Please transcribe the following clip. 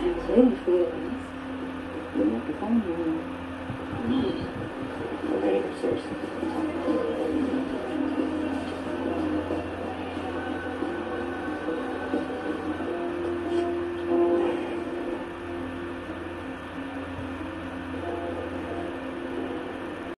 Any feelings? You'll have to find me. I'm heading upstairs.